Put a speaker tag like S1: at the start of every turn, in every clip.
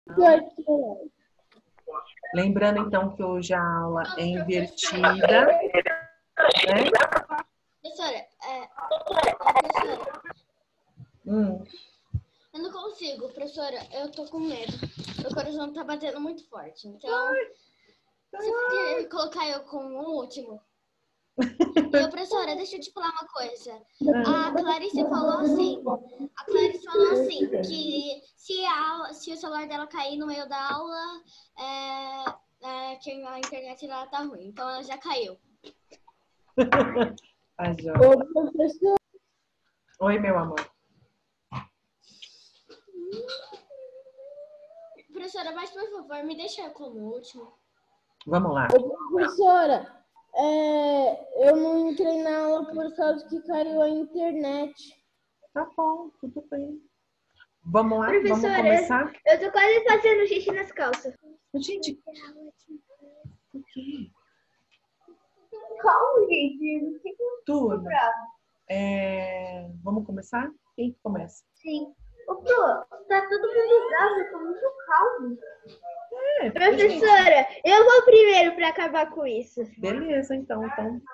S1: Lembrando, então, que hoje a aula é invertida, né?
S2: Professora, eu não consigo, professora. Eu tô com medo. Meu coração tá batendo muito forte. Então, você pode colocar eu como o último? E, professora, deixa eu te falar uma coisa. A Clarice falou assim, que se o celular dela cair no meio da aula, que a internet dela tá ruim. Então, ela já caiu.
S1: Oi, meu amor.
S2: Professora, mas por favor, me deixa como último.
S1: Vamos lá.
S3: Professora, eu não entrei na aula por causa que caiu a internet.
S1: Tá bom, tudo bem. Vamos lá,
S4: professora,
S1: vamos começar?
S4: Eu tô quase fazendo xixi nas calças.
S1: Gente, o quê?
S4: Calma, gente. Não fica
S1: Turma,
S4: bravo.
S1: vamos começar? Quem que começa?
S4: Sim. Ô, Pro, tá todo mundo bravo, eu tô muito calmo. Professora, eu vou primeiro pra acabar com isso.
S1: Beleza, então.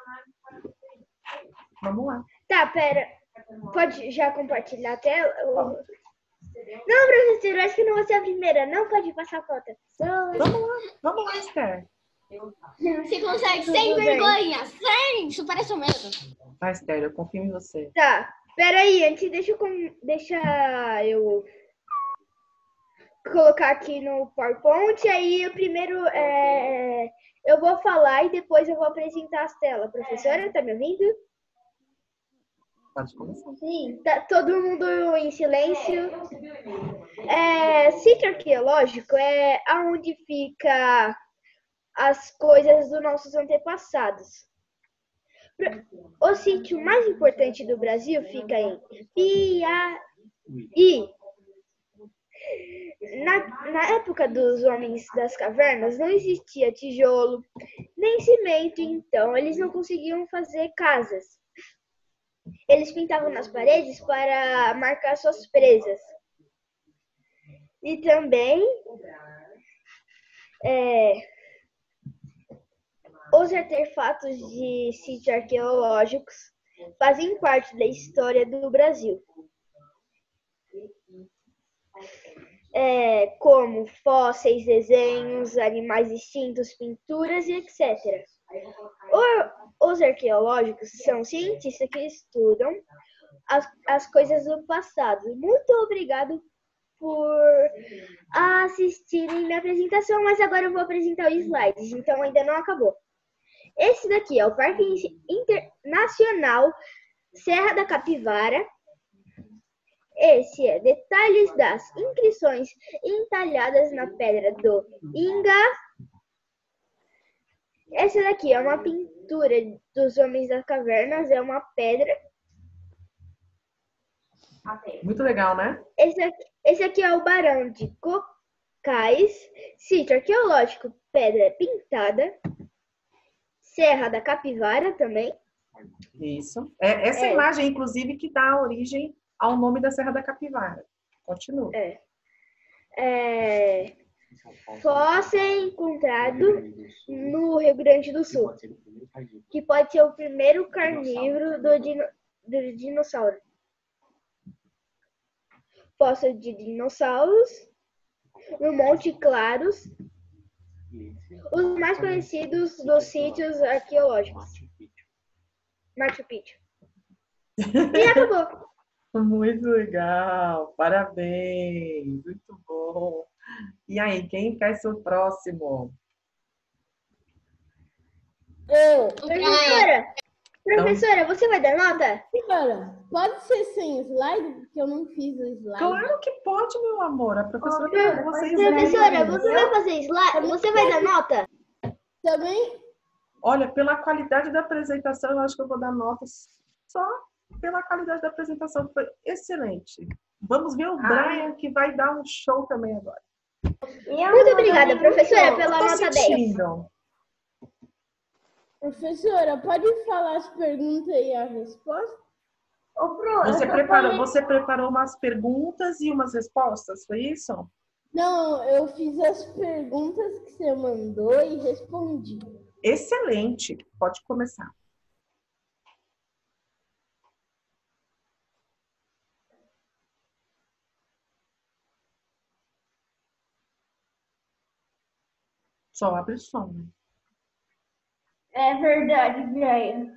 S1: Vamos lá.
S4: Tá, pera. Pode já compartilhar a tela? Não, professora, acho que não vou ser a primeira. Não pode passar a outra pessoa.
S1: Vamos lá, Esther.
S2: Você consegue sem vergonha, sem superar seu medo.
S1: Vai, Esther, eu confio em você.
S4: Tá, peraí, antes deixa eu colocar aqui no PowerPoint. Aí eu primeiro eu vou falar e depois eu vou apresentar as telas. Professora, tá me ouvindo?
S1: Pode começar.
S4: Sim, tá todo mundo em silêncio. Sítio arqueológico é aonde fica as coisas dos nossos antepassados. O sítio mais importante do Brasil fica em Piauí. Na época dos homens das cavernas, não existia tijolo nem cimento, então eles não conseguiam fazer casas. Eles pintavam nas paredes para marcar suas presas. E também os artefatos de sítios arqueológicos fazem parte da história do Brasil. Como fósseis, desenhos, animais extintos, pinturas e etc. Os arqueológicos são cientistas que estudam as coisas do passado. Muito obrigado por assistirem minha apresentação, mas agora eu vou apresentar os slides, então ainda não acabou. Esse daqui é o Parque Internacional Serra da Capivara. Esse é detalhes das inscrições entalhadas na pedra do Inga. Essa daqui é uma pintura dos Homens das Cavernas, é uma pedra.
S1: Muito legal, né?
S4: Esse aqui é o Barão de Cocais, sítio arqueológico, pedra pintada. Serra da Capivara também.
S1: Isso. Essa imagem, inclusive, que dá origem ao nome da Serra da Capivara. Continua. Fóssil encontrado no Rio Grande do Sul, que pode ser o primeiro carnívoro do dinossauro. Fóssil de dinossauros no Monte Claros, os mais conhecidos dos sítios arqueológicos. Machu Picchu. E acabou. Muito legal, parabéns, muito bom. E aí, quem quer ser o próximo?
S4: Professora, você vai dar nota?
S3: Senhora, pode ser sem slide, porque eu não fiz o slide.
S1: Claro que pode, meu amor. A professora
S4: Professora, você vai fazer slide? Você vai dar nota?
S3: Também?
S1: Olha, pela qualidade da apresentação, eu acho que eu vou dar notas só pela qualidade da apresentação. Foi excelente. Vamos ver o Brian, que vai dar um show também agora.
S4: Muito obrigada, professora, pela nota 10.
S3: Professora, pode falar as perguntas e a resposta?
S1: Você preparou umas perguntas e umas respostas, foi isso?
S3: Não, eu fiz as perguntas que você mandou e respondi.
S1: Excelente. Pode começar. Só abre o som, né?
S4: É verdade, Brian.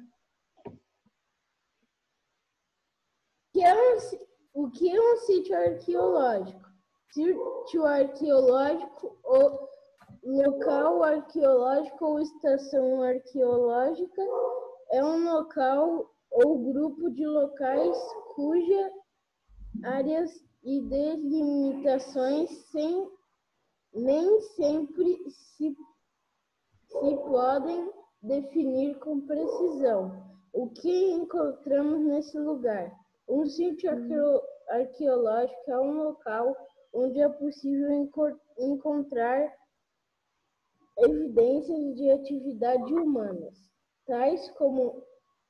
S3: O que é um sítio arqueológico? Sítio arqueológico ou local arqueológico ou estação arqueológica é um local ou grupo de locais cuja áreas e delimitações nem sempre se podem definir com precisão. O que encontramos nesse lugar? Um sítio arqueológico é um local onde é possível encontrar evidências de atividade humanas, tais como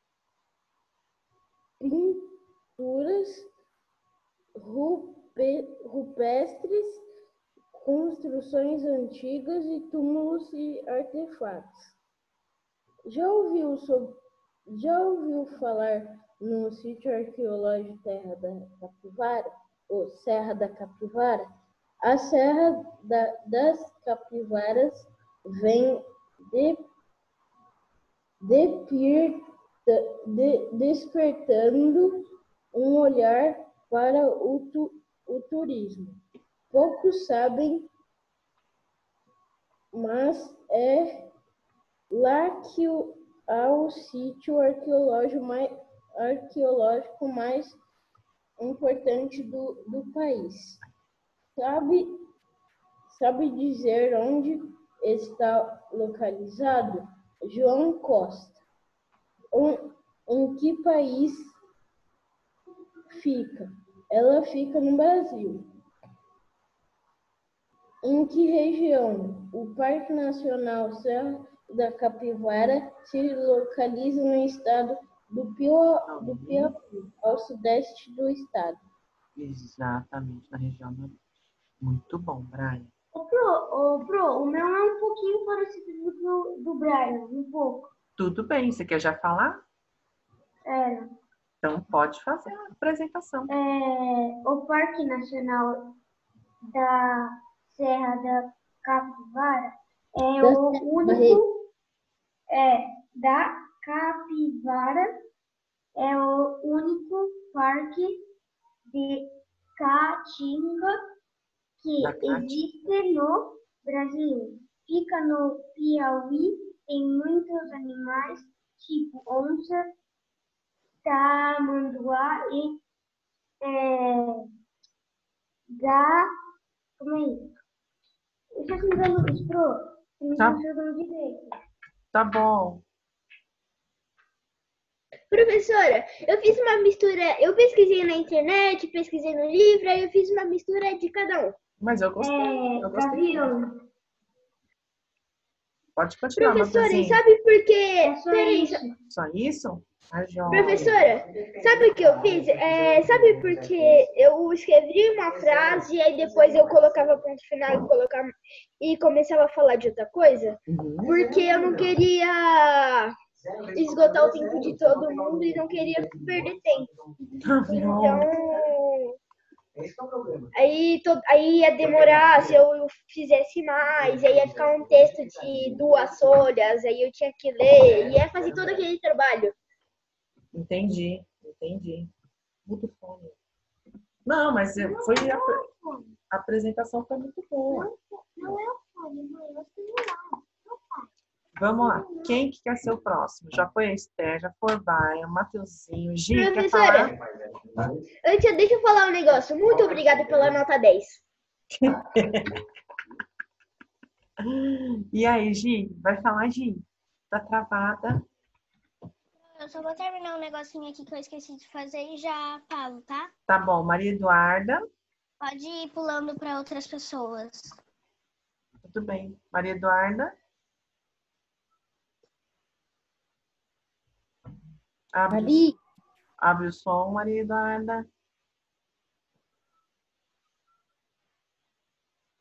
S3: pinturas rupestres, construções antigas e túmulos e artefatos. Já ouviu falar no sítio arqueológico Terra da Capivara, ou Serra da Capivara? A Serra das Capivaras vem despertando um olhar para o turismo. Poucos sabem, mas é lá que há o sítio arqueológico mais importante do país. Sabe dizer onde está localizado? João Costa. Em que país fica? Ela fica no Brasil. Em que região? O Parque Nacional Serra da Capivara se localiza no estado do Piauí, ao sudeste do estado.
S1: Exatamente, na região norte. Muito bom, Brian.
S4: Pro, o meu é um pouquinho parecido do Brian, um pouco.
S1: Tudo bem, você quer já falar?
S4: É,
S1: Então pode fazer a apresentação.
S4: o Parque Nacional da Serra da Capivara é o único da Capivara é o único parque de caatinga que existe no Brasil. Fica no Piauí, tem muitos animais, tipo onça, tamanduá e como é isso? Eu estou tentando expor, não
S1: Tá.
S4: estou jogando direito.
S1: Tá bom.
S4: Professora, eu fiz uma mistura, eu pesquisei na internet, pesquisei no livro, aí eu fiz uma mistura de cada um.
S1: Mas eu gostei. Eu gostei.
S4: Gavião.
S1: Pode continuar,
S4: Professora, e
S1: Matheusinho.
S4: sabe por quê?
S1: Só isso? Ah, joia.
S4: Professora, sabe o que eu fiz? Sabe por que eu escrevi uma frase e aí depois eu colocava ponto final e começava a falar de outra coisa? Porque eu não queria esgotar o tempo de todo mundo e não queria perder tempo. Então, aí ia demorar se eu fizesse mais, aí ia ficar um texto de 2 folhas, aí eu tinha que ler, ia fazer todo aquele trabalho.
S1: Entendi. Muito fome. Não, mas foi a apresentação foi muito boa.
S2: Não é o fone, mãe, é o celular.
S1: Vamos lá. Quem que quer ser o próximo? Já foi a Esther, já foi o Brian, Matheusinho, Gi, quer
S4: Professora,
S1: falar?
S4: deixa eu falar um negócio. Muito obrigada pela nota 10.
S1: E aí, Gi? Vai falar, Gi? Tá travada?
S2: Eu só vou terminar um negocinho aqui que eu esqueci de fazer e já falo, tá?
S1: Tá bom. Maria Eduarda.
S2: Pode ir pulando para outras pessoas.
S1: Tudo bem. Maria Eduarda. Abre o som, Maria Eduarda.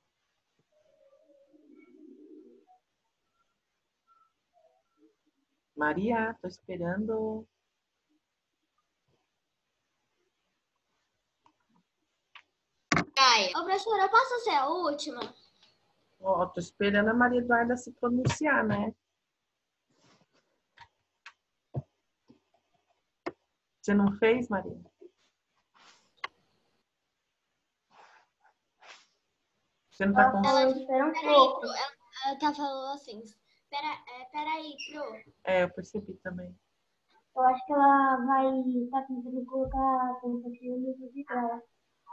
S1: Maria, tô esperando.
S2: Ai, ô, professora, eu posso ser a última?
S1: Ó, tô esperando a Maria Eduarda se pronunciar, né? Você não fez, Maria? Você não tá com...
S3: Espera um
S2: Peraí,
S3: pouco.
S2: Pro. Ela tá falando assim. Peraí, Pro.
S1: É, eu percebi também.
S3: Eu acho que ela vai estar tentando colocar a tentativa no vídeo dela.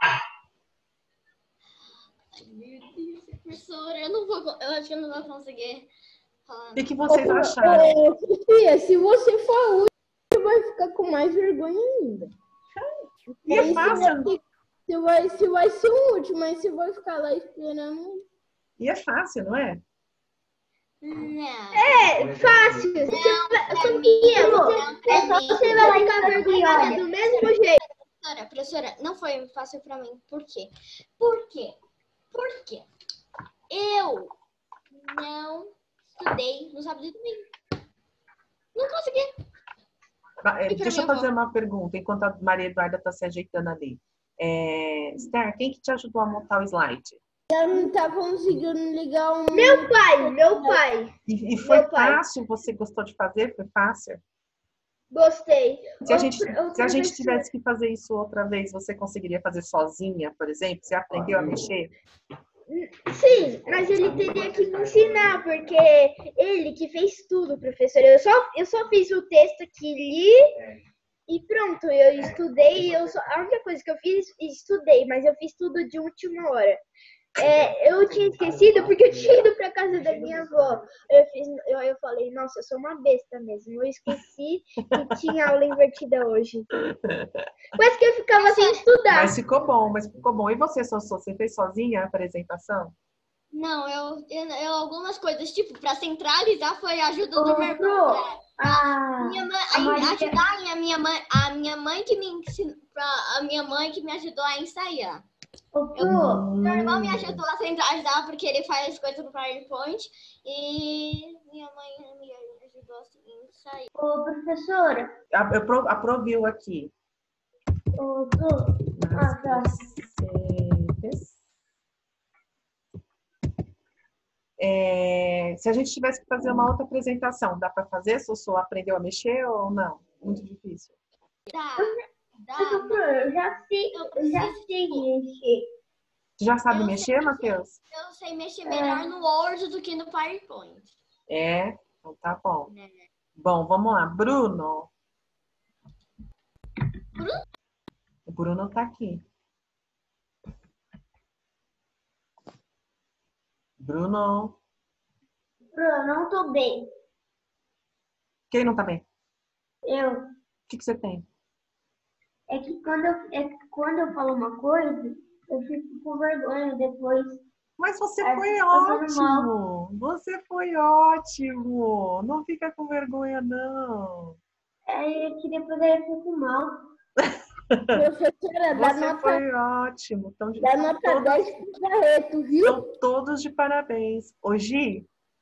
S2: Ai, meu Deus, professora, eu acho que eu não vou conseguir falar.
S1: O que vocês acharam?
S3: Sofia, se você for a última, vai ficar com mais vergonha ainda.
S1: E é fácil.
S3: Você vai ser o último, mas você vai ficar lá esperando.
S1: E é fácil, não é?
S2: Não.
S4: É fácil. Sofia, você vai ficar vergonhada do mesmo jeito.
S2: Professora, não foi fácil pra mim. Por quê? Porque eu não estudei no sábado e domingo. Não consegui.
S1: Deixa eu fazer uma pergunta, enquanto a Maria Eduarda está se ajeitando ali. Esther, quem que te ajudou a montar o slide?
S3: Eu não tá conseguindo ligar o
S4: Meu pai.
S1: E foi
S4: Meu pai.
S1: fácil? Você gostou de fazer? Foi fácil?
S4: Gostei.
S1: Se a gente tivesse que fazer isso outra vez, você conseguiria fazer sozinha, por exemplo? Você aprendeu a mexer?
S4: Sim, mas ele teria que me ensinar, porque ele que fez tudo, professor. Eu só fiz o texto que li e pronto, eu estudei. A única coisa que eu fiz, estudei, mas eu fiz tudo de última hora. Eu tinha esquecido porque eu tinha ido para casa da minha avó. Eu falei, nossa, eu sou uma besta mesmo. Eu esqueci que tinha aula invertida hoje. Mas que eu ficava sem estudar.
S1: Mas ficou bom. E você, Sossô, você fez sozinha a apresentação?
S2: Não, eu algumas coisas, tipo, pra centralizar foi a ajuda do meu irmão. Minha mãe, a minha mãe que me ensinou, a minha mãe que me ajudou a ensaiar. Meu irmão me ajudou a centralizar porque ele faz coisas no PowerPoint e minha mãe me ajudou a ensaiar.
S3: Ô, professora.
S1: Aproviu aqui.
S3: Tá.
S1: Se a gente tivesse que fazer uma outra apresentação, dá para fazer? Sossô aprendeu a mexer ou não? Muito difícil.
S2: Dá.
S3: Eu já sei mexer.
S1: Você já sabe mexer, Matheus?
S2: Eu sei mexer melhor no Word do que no PowerPoint.
S1: Então tá bom. Bom, vamos lá. Bruno. O Bruno tá aqui. Bruno.
S3: Não tô bem.
S1: Quem não tá bem?
S3: Eu.
S1: O que você tem?
S3: É que quando eu falo uma coisa, eu fico com vergonha depois.
S1: Mas você
S3: Aí
S1: foi
S3: fica passando
S1: ótimo! Você foi ótimo! Não fica com vergonha, não.
S3: É que depois eu fico mal. Professora,
S1: Você foi ótimo. Então,
S3: dá nota 10 pro Barreto, viu?
S1: São todos de parabéns. Ô, Gi?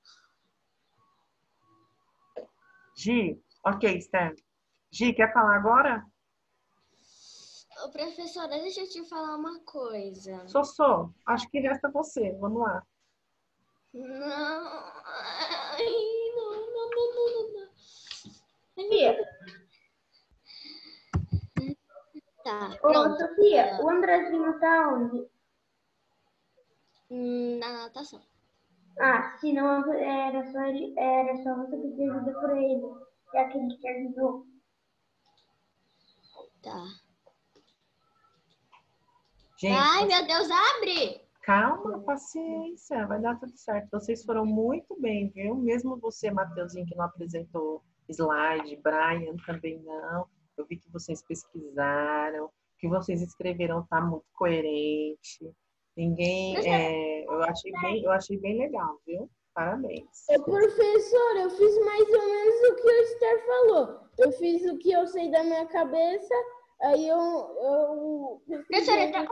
S1: Ok, Esther. Gi, quer falar agora?
S2: Ô, professora, deixa eu te falar uma coisa.
S1: Sossô, acho que resta você. Vamos lá.
S2: Não. Ai, não.
S3: Sofia.
S2: Tá,
S3: Ô,
S2: pronto.
S3: Sofia, o Andrezinho tá onde?
S2: Na natação.
S3: Se não, era só você pedir ajuda por ele. Já que ele te ajudou.
S2: Tá.
S1: Gente,
S2: Ai, meu Deus, abre!
S1: calma, paciência, vai dar tudo certo. Vocês foram muito bem, viu? Mesmo você, Mateuzinho, que não apresentou slide, Brian também não. Eu vi que vocês pesquisaram, que vocês escreveram tá muito coerente. Eu achei bem legal, viu? Parabéns.
S3: Professora, eu fiz mais ou menos o que o Esther falou. Eu fiz o que eu sei da minha cabeça, aí eu
S2: Professora, eu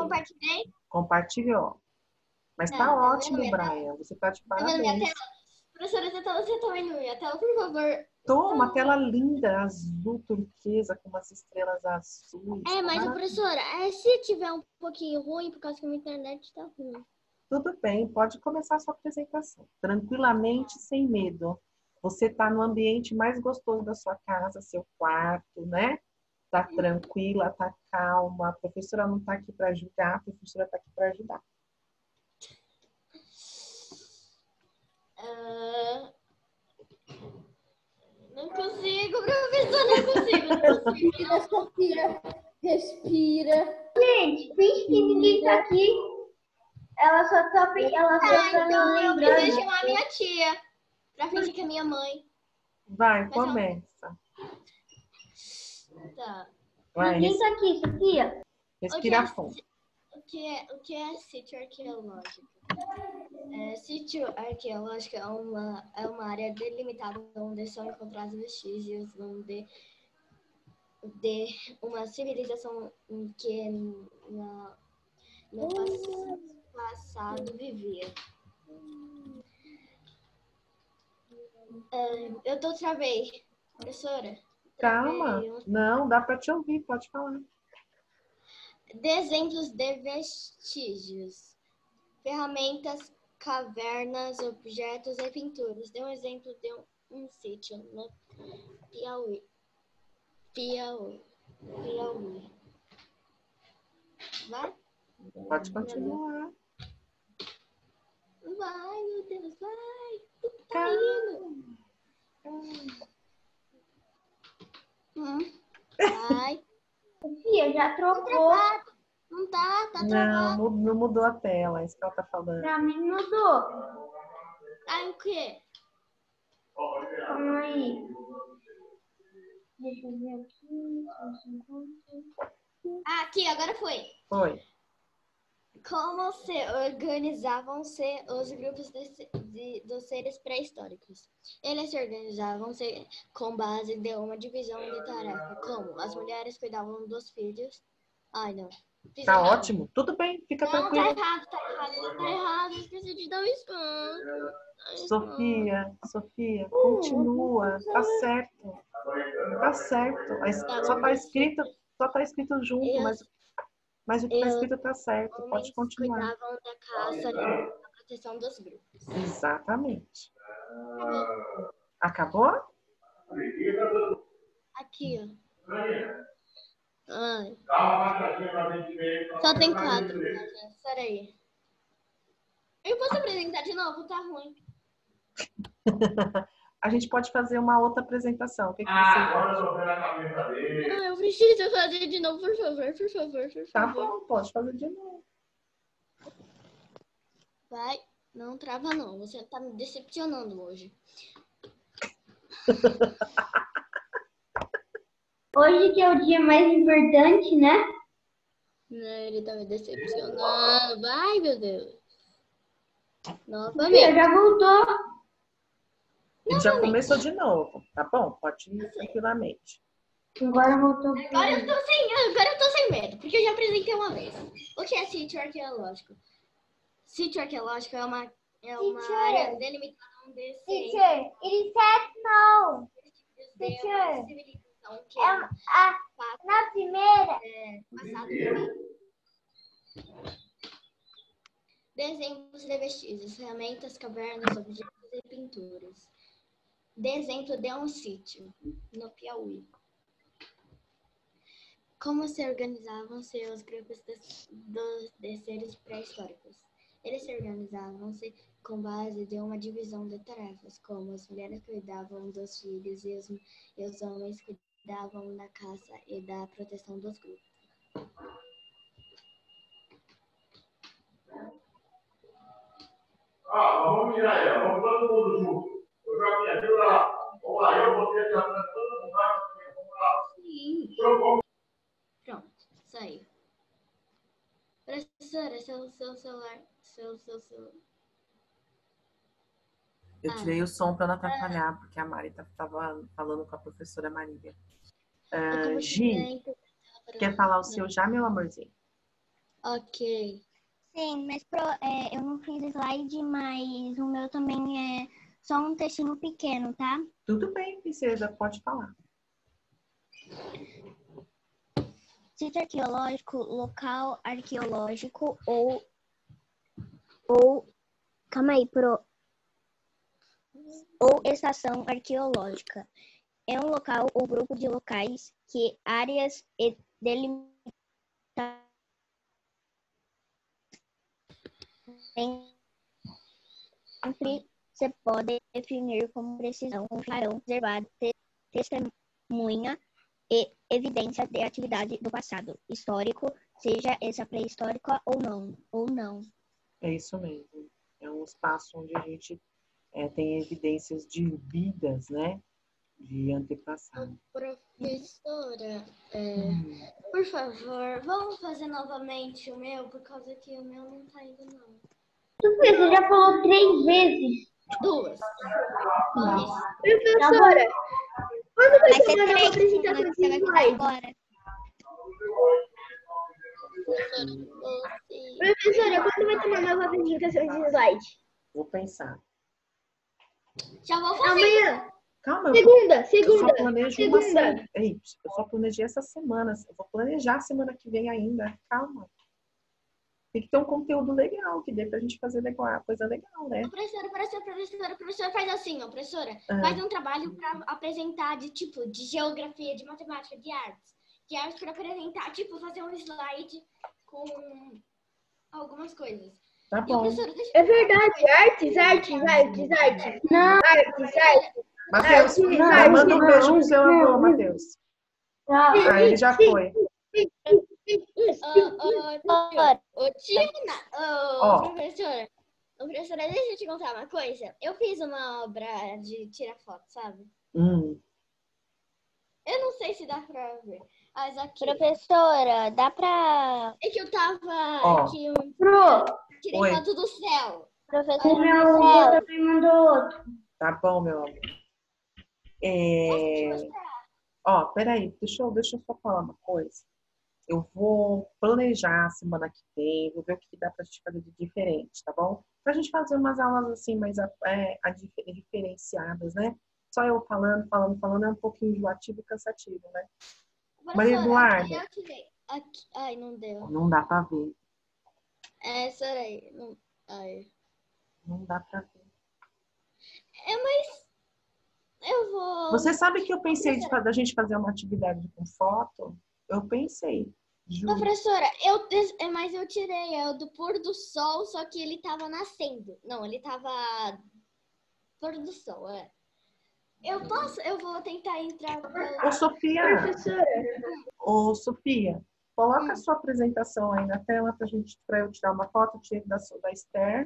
S2: compartilhei?
S1: Compartilhou. Mas tá
S2: Não,
S1: ótimo, Brian. Você tá de
S2: Tá vendo minha
S1: parabéns.
S2: tela? Professora, você tá vendo minha tela, por favor?
S1: Uma tela linda, azul, turquesa, com umas estrelas azuis.
S2: É, mas,
S1: Maravilha.
S2: professora, se tiver um pouquinho ruim, por causa que a minha internet tá ruim.
S1: Tudo bem, pode começar a sua apresentação. Tranquilamente, sem medo. Você está no ambiente mais gostoso da sua casa, seu quarto, né? Tá tranquila, tá calma. A professora não tá aqui para julgar, a professora tá aqui para ajudar.
S2: Não consigo, professor, não consigo.
S3: Respira, Sofia. Respira.
S4: Gente, finge que ninguém tá aqui. Ela só tá me
S2: Então eu preciso
S4: lembrando.
S2: chamar minha tia, pra fingir que é minha mãe.
S1: Vai,
S2: Mas não.
S1: começa.
S2: Tá.
S1: Vai,
S4: Ninguém tá aqui, Sofia.
S1: respira fundo.
S2: O que é sítio arqueológico? Sítio arqueológico é uma área delimitada onde são encontrados vestígios de uma civilização que no passado vivia. Eu travei, professora.
S1: Calma.
S2: Travei.
S1: Não, dá para te ouvir, pode falar.
S2: De exemplos de vestígios, ferramentas, cavernas, objetos e pinturas. Dê um exemplo de um sítio no Piauí. Vai?
S1: Pode continuar.
S2: Vai, meu Deus, vai. Tá
S1: Calma.
S2: indo. Vai.
S4: Sofia, já trocou.
S2: Não tá
S1: Não,
S2: travado.
S1: não mudou a tela, é isso que ela tá falando.
S4: Pra mim mudou.
S2: Aí o quê?
S4: Calma aí. Deixa eu ver aqui.
S2: Aqui, agora foi.
S1: Foi.
S2: Como se organizavam-se os grupos dos seres pré-históricos? Eles se organizavam-se com base de uma divisão de tarefa, como as mulheres cuidavam dos filhos. Ai, não. Fiz
S1: Tá
S2: errado.
S1: ótimo. Tudo bem, fica
S2: Não,
S1: tranquilo.
S2: tá errado. Esqueci de dar um espaço.
S1: Sofia, continua. Tá certo. Tá certo. Só tá escrito junto, mas o que tá escrito tá certo. Pode
S2: Homens
S1: continuar.
S2: cuidavam da caça e da proteção dos grupos.
S1: Exatamente.
S2: Acabou.
S1: Acabou?
S2: Aqui, ó. Ai. Só tem 4. Peraí. Eu posso apresentar de novo? Tá ruim.
S1: A gente pode fazer uma outra apresentação. O que você acha?
S2: Eu preciso fazer de novo, por favor, por favor, por
S1: Tá
S2: favor.
S1: bom, pode fazer de novo.
S2: Vai, não trava não. Você tá me decepcionando hoje.
S4: Hoje que é o dia mais importante, né?
S2: Ele tá me decepcionando. Vai, meu Deus.
S4: Sofia,
S2: Novamente.
S4: já voltou.
S1: Ele já começou de novo, tá bom? Pode ir tranquilamente.
S4: Agora voltou.
S2: Agora eu tô sem medo, porque eu já apresentei uma vez. O que é sítio arqueológico? Sítio arqueológico é uma área delimitada onde se
S4: Teacher, it said no.
S2: de uma civilização que
S4: Na primeira.
S2: passado vivia. Desenhos de vestígios, ferramentas, cavernas, objetos e pinturas. De exemplo de um sítio no Piauí. Como se organizavam-se os grupos de seres pré-históricos? Eles se organizavam-se com base de uma divisão de tarefas, como as mulheres cuidavam dos filhos e os homens cuidavam da caça e da proteção dos grupos.
S5: Vamos tirar aí, vamos todo mundo junto. Eu já me ajuda lá. Vamos lá, eu vou ter todo mundo lá.
S2: Sim. Pronto, saiu. Professora, seu celular.
S1: Eu tirei o som para não atrapalhar, porque a Mari estava falando com a professora Marília. Gi, quer falar o seu já, meu amorzinho?
S2: Ok.
S6: Sim, mas eu não fiz slide, mas o meu também é só um textinho pequeno, tá?
S1: Tudo bem, princesa, pode falar.
S6: Sítio arqueológico, local arqueológico ou calma aí, ou estação arqueológica. É um local ou grupo de locais que áreas delimitadas sempre se pode definir com precisão, com clarão, reservado, testemunha e evidência de atividade do passado histórico, seja essa pré-histórica ou não.
S1: É isso mesmo. É um espaço onde a gente tem evidências de vidas, né? De antepassado.
S2: Professora, por favor, vamos fazer novamente o meu, por causa que o meu não tá indo, não.
S7: Você já falou 3 vezes.
S2: 2.
S4: Professora, quando vai
S6: Vai
S4: ter
S6: ser
S4: uma nova
S6: 3,
S4: apresentação de
S6: você vai falar
S4: slide?
S6: agora.
S4: Professora, quando vai ter uma nova apresentação de slide?
S1: Vou pensar.
S2: Já vou fazer.
S4: Amanhã.
S1: Calma, eu só planejo uma semana. Ei, eu só planejei essa semana. Eu vou planejar a semana que vem ainda. Calma. Tem que ter um conteúdo legal, que dê pra gente fazer coisa legal, né?
S2: Professora, faz assim, ó, professora. Faz um trabalho pra apresentar de geografia, de matemática, de artes. De artes pra apresentar, fazer um slide com algumas coisas.
S1: Tá bom.
S4: É verdade, artes. Não. Artes.
S1: Matheus, manda um beijo pro seu avô, Matheus. Ele já foi.
S2: Professora, deixa eu te contar uma coisa. Eu fiz uma obra de tirar foto, sabe? Eu não sei se dá pra ver. Mas aqui.
S6: Professora, dá pra...
S2: É que eu tava aqui. Tirei foto do céu.
S6: Professora,
S7: Meu também mandou outro.
S1: Tá bom, meu amor. Peraí, deixa eu só falar uma coisa. Eu vou planejar a semana que vem, vou ver o que dá pra gente fazer de diferente, tá bom? Pra gente fazer umas aulas assim, mais diferenciadas, né? Só eu falando é um pouquinho enjoativo e cansativo, né? Maria Eduarda.
S2: Aqui. Ai, não deu.
S1: Não dá pra ver.
S2: Peraí. Não... Ai.
S1: Não dá pra ver.
S2: Mas eu vou...
S1: Você sabe que eu pensei da gente fazer uma atividade com foto? Eu pensei. Juro.
S2: Professora, mas eu tirei do pôr do sol, só que ele tava nascendo. Não, ele tava... Pôr do sol, Eu vou tentar entrar...
S1: Ô, Sofia. Ô, Sofia, coloca a sua apresentação aí na tela pra eu tirar uma foto. Tiro da Esther.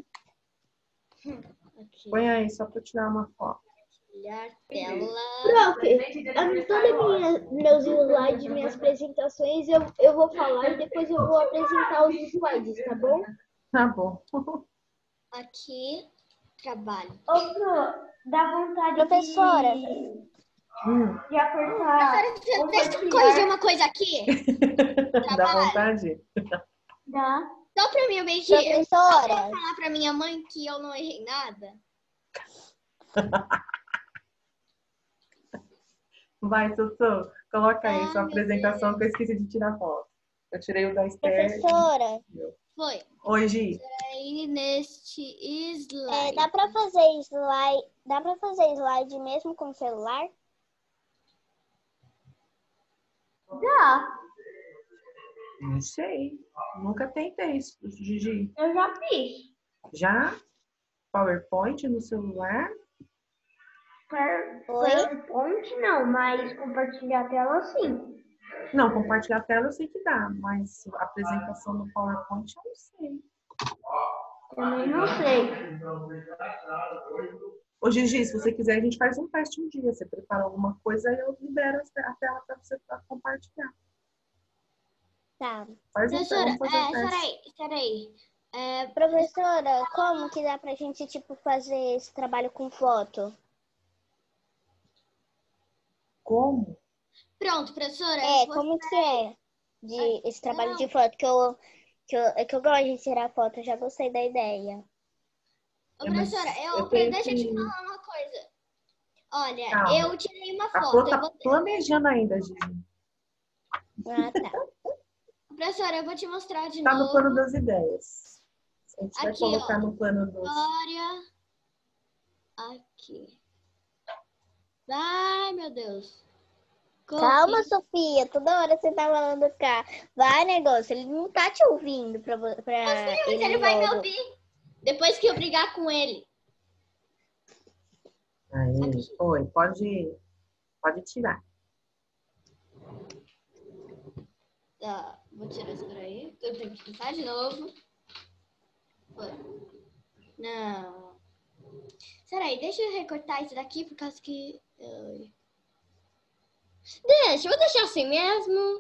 S2: Aqui.
S1: Põe aí, só pra eu tirar uma foto.
S2: Tela.
S4: Prof, todos meus slides, minhas apresentações, eu vou falar e depois eu vou apresentar os slides, tá bom?
S1: Tá bom.
S2: Aqui, trabalho.
S7: Ô, Pro, dá vontade
S6: Professora.
S7: de apertar.
S2: Professora, deixa eu corrigir uma coisa aqui.
S1: Dá vontade?
S7: Dá.
S2: Só pra mim, bem que
S6: Professora.
S2: eu vou falar pra minha mãe que eu não errei nada.
S1: Vai, Sussu, coloca aí sua apresentação que eu esqueci de tirar foto. Eu tirei o da Esther.
S6: Professora.
S2: Foi.
S1: Oi, Gi.
S2: Aí neste slide.
S6: Dá pra fazer slide mesmo com celular?
S7: Dá.
S1: Não sei. Nunca tentei isso, Gigi.
S7: Eu já fiz.
S1: Já? PowerPoint no celular?
S7: PowerPoint não, mas compartilhar a tela sim.
S1: Não, compartilhar a tela eu sei que dá, mas a apresentação no PowerPoint eu não sei.
S7: Também não sei.
S1: Ô, Gigi, se você quiser, a gente faz um teste um dia. Você prepara alguma coisa e eu libero a tela para você compartilhar.
S6: Tá.
S1: Faz um
S2: Professora,
S1: teste.
S2: peraí.
S6: Professora, como que dá pra gente, fazer esse trabalho com foto?
S1: Como?
S2: Pronto, professora.
S6: Como que é esse trabalho de foto? Que eu gosto de tirar foto, eu já gostei da ideia.
S2: Ô, professora,
S1: eu tenho
S2: deixa eu te
S1: que...
S2: falar uma coisa. Olha,
S1: Calma.
S2: eu tirei uma
S1: A
S2: foto.
S1: Flor tá planejando ainda, Gigi.
S6: Ah, tá.
S2: Professora, eu vou te mostrar de
S1: Tá no
S2: novo.
S1: plano das ideias. A gente vai
S2: Aqui,
S1: colocar
S2: ó.
S1: no plano dos...
S2: História. Aqui. Ai, meu Deus.
S6: Calma, Sofia. Toda hora você tá falando cá. Vai, negócio. Ele não tá te ouvindo pra
S2: Mas ele
S6: ir
S2: vai me
S6: logo.
S2: ouvir depois que eu brigar com ele.
S1: Aí, foi. Pode tirar.
S2: Tá, vou tirar isso por aí. Eu tenho que pensar de novo. Foi. Não. Peraí, deixa eu recortar isso daqui por causa que... Deixa, eu vou deixar assim mesmo.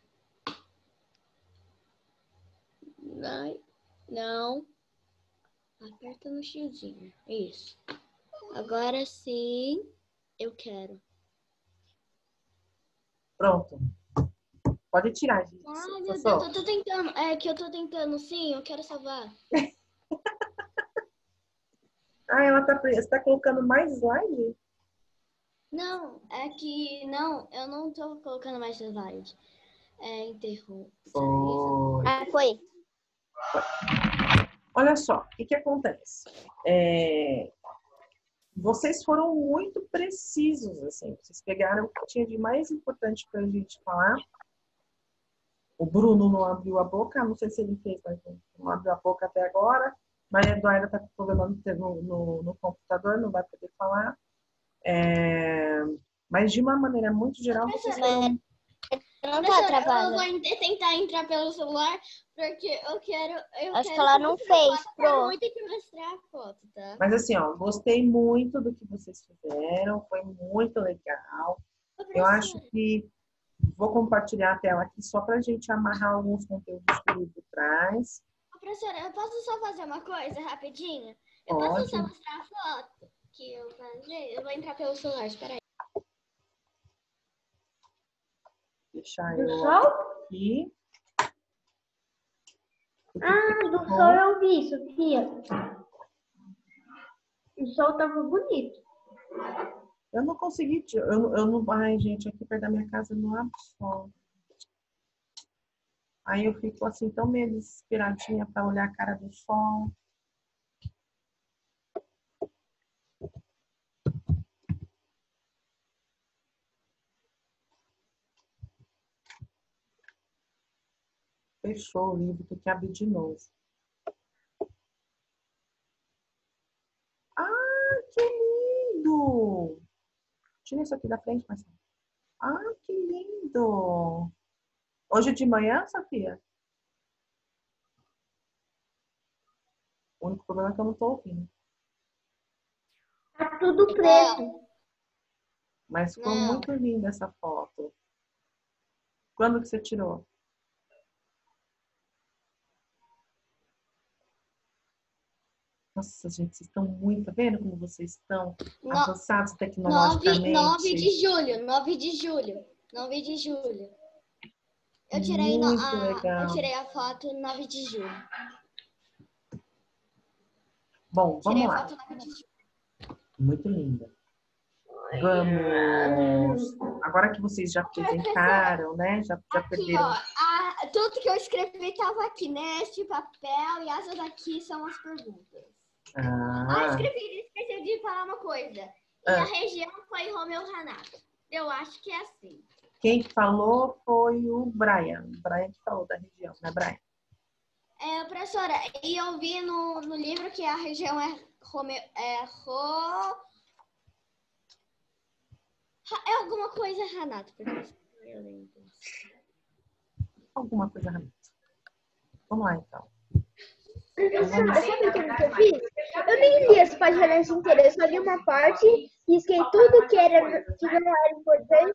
S2: Não. Aperta no xzinho. Isso. Agora sim, eu quero.
S1: Pronto. Pode tirar, gente.
S2: Ai, meu
S1: Sossô.
S2: Deus, eu tô tentando. É que eu tô tentando, sim, eu quero salvar.
S1: Você tá colocando mais slide?
S2: Não, é que não, eu não tô colocando mais slide. Enterrou.
S1: Foi.
S6: Ah, foi.
S1: Olha só, o que acontece? Vocês foram muito precisos, assim. Vocês pegaram o que tinha de mais importante pra gente falar. O Bruno não abriu a boca, não sei se ele fez, mas não abriu a boca até agora. Maria Eduarda está com problema no computador, não vai poder falar. Mas de uma maneira muito geral, vocês foram...
S6: Não tá
S2: Eu
S6: travada.
S2: vou tentar entrar pelo celular, porque eu quero...
S6: Acho que ela não fez,
S2: Eu quero
S6: Pro.
S2: muito que mostrar a foto, tá?
S1: Mas assim, ó, gostei muito do que vocês fizeram, foi muito legal. Eu acho que vou compartilhar a tela aqui só para a gente amarrar alguns conteúdos que o livro traz.
S2: Professora, eu posso só fazer uma coisa rapidinho? Eu
S1: Pode.
S2: posso só mostrar a foto que eu fazei? Eu vou entrar pelo celular, espera aí.
S1: Deixar
S7: Do
S1: eu
S7: sol?
S1: aqui.
S7: Do sol eu vi, Sofia. O sol tava bonito.
S1: Eu não consegui. Eu não. Ai, gente, aqui perto da minha casa não abre sol. Aí eu fico assim, tão meio desesperadinha para olhar a cara do sol. Fechou o livro, tem que abrir de novo. Ah, que lindo! Tira isso aqui da frente, Marcelo. Ah, que lindo! Hoje de manhã, Sofia? O único problema é que eu não tô ouvindo.
S7: Tá tudo preto.
S1: Mas ficou
S2: Não.
S1: muito linda essa foto. Quando que você tirou? Nossa, gente, vocês estão muito... Tá vendo como vocês estão avançados
S2: 9
S1: tecnologicamente?
S2: de julho, 9 de julho. 9 de julho. Eu tirei,
S1: Muito legal.
S2: eu tirei a foto 9 de julho.
S1: Bom,
S2: Tirei
S1: vamos
S2: a
S1: lá.
S2: foto 9 de julho.
S1: Muito linda. Vamos... Agora que vocês já apresentaram, né? Já
S2: Aqui,
S1: perderam.
S2: ó. Tudo que eu escrevi estava aqui neste papel e essas aqui são as perguntas. Esqueci de falar uma coisa. E a região foi Romeu Renato. Eu acho que é assim.
S1: Quem falou foi o Brian. O Brian que falou da região, né, Brian?
S2: Professora, e eu vi no livro que a região é Romeu... É alguma coisa Renato, porque eu lembro.
S1: Alguma coisa, Renato. Vamos lá, então.
S4: Professora, sabe o que eu fiz? Eu nem li as páginas inteiras, eu só li uma parte, risquei tudo que não era importante,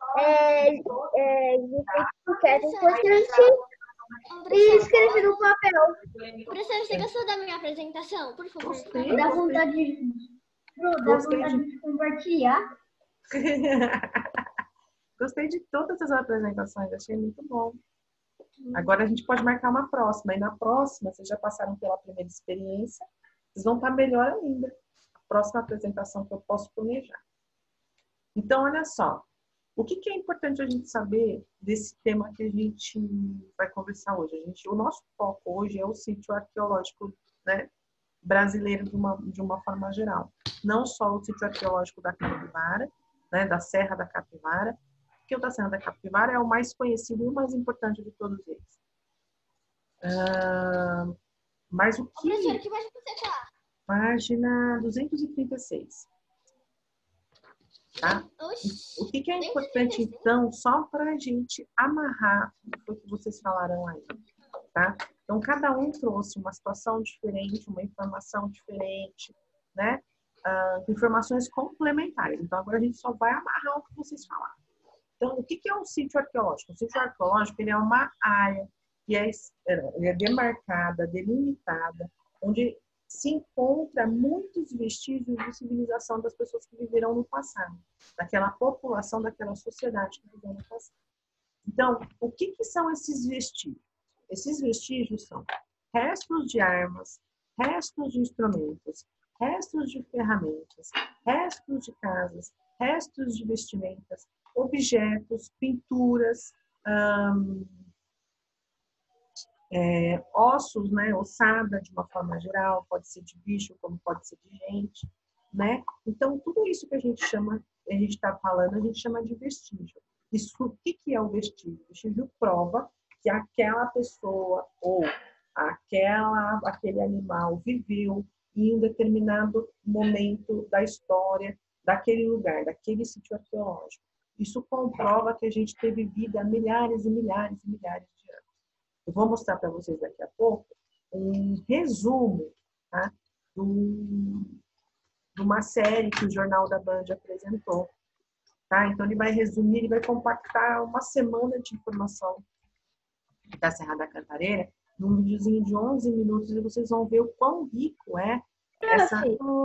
S4: tudo que era importante e escrevi no papel.
S2: Professora, você gostou da minha apresentação? Por favor.
S7: Dá vontade de compartilhar.
S1: Gostei de todas as apresentações, achei muito bom. Agora a gente pode marcar uma próxima. E na próxima, vocês já passaram pela primeira experiência. vocês vão estar melhor ainda. A próxima apresentação que eu posso planejar. Então, olha só. O que é importante a gente saber desse tema que a gente vai conversar hoje? O nosso foco hoje é o sítio arqueológico, né, brasileiro de uma forma geral. Não só o sítio arqueológico da Capivara, né, da Serra da Capivara, porque o da Serra da Capivara é o mais conhecido e o mais importante de todos eles. Mas o que...
S2: Professora, que página você tá?
S1: Página 236. Tá? O que é importante, então, só para a gente amarrar o que vocês falaram aí, tá? Então, cada um trouxe uma situação diferente, uma informação diferente, né? Informações complementares. Então, agora a gente só vai amarrar o que vocês falaram. Então, o que é um sítio arqueológico? O sítio arqueológico, ele é uma área que é demarcada, delimitada, onde se encontra muitos vestígios de civilização das pessoas que viveram no passado, daquela população, daquela sociedade que viveu no passado. Então, o que são esses vestígios? Esses vestígios são restos de armas, restos de instrumentos, restos de ferramentas, restos de casas, restos de vestimentas, objetos, pinturas, ossos, né, ossada de uma forma geral, pode ser de bicho, como pode ser de gente, né? Então, tudo isso que a gente está falando, a gente chama de vestígio. Isso, o que é o vestígio? O vestígio prova que aquela pessoa ou aquele animal viveu em um determinado momento da história daquele lugar, daquele sítio arqueológico. Isso comprova que a gente teve vida há milhares e milhares e milhares de anos. Eu vou mostrar para vocês daqui a pouco um resumo, tá, de uma série que o Jornal da Band apresentou. Tá? Então, ele vai resumir, ele vai compactar uma semana de informação da Serra da Cantareira num videozinho de 11 minutos e vocês vão ver o quão rico é essa...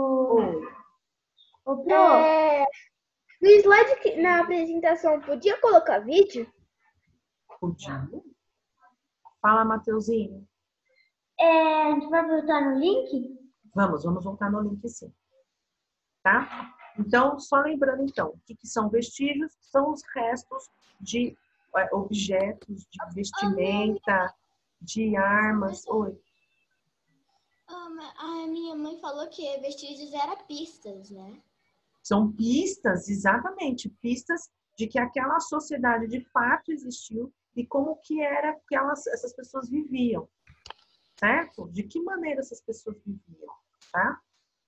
S4: No slide na apresentação, podia colocar vídeo?
S1: Podia. Fala, Mateuzinho.
S7: A gente vai voltar no link?
S1: Vamos voltar no link, sim. Tá? Então, só lembrando, então, o que são vestígios? São os restos de objetos, de vestimenta, de armas. Oi.
S2: A minha mãe falou que vestígios eram pistas, né?
S1: São pistas, exatamente, pistas de que aquela sociedade de fato existiu e como que era que essas pessoas viviam, certo? De que maneira essas pessoas viviam, tá?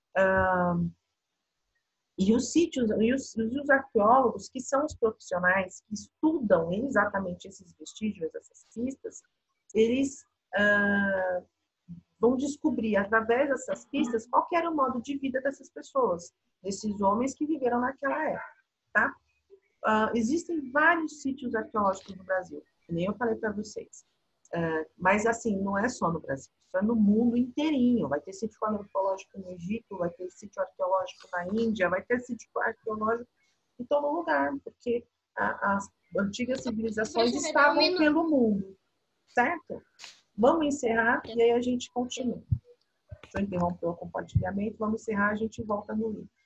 S1: E os sítios, e os arqueólogos, que são os profissionais que estudam exatamente esses vestígios, essas pistas, eles vão descobrir, através dessas pistas, qual que era o modo de vida dessas pessoas, desses homens que viveram naquela época, tá? Existem vários sítios arqueológicos no Brasil, que nem eu falei para vocês. Mas, assim, não é só no Brasil, isso é no mundo inteirinho. Vai ter sítio arqueológico no Egito, vai ter sítio arqueológico na Índia, vai ter sítio arqueológico em todo lugar, porque as antigas civilizações estavam pelo mundo, certo? Vamos encerrar e aí a gente continua. Deixa eu interromper o compartilhamento, vamos encerrar, a gente volta no link.